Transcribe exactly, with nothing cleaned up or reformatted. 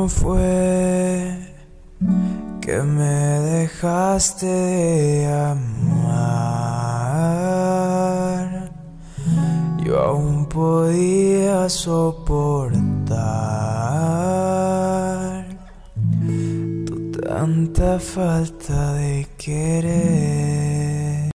¿Cómo fue que me dejaste de amar? Yo aún podía soportar tu tanta falta de querer.